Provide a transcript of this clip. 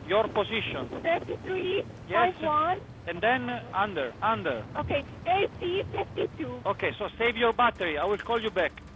Your position. 33, Yes. 51. And then under. Okay, AC 52. Okay, so save your battery. I will call you back.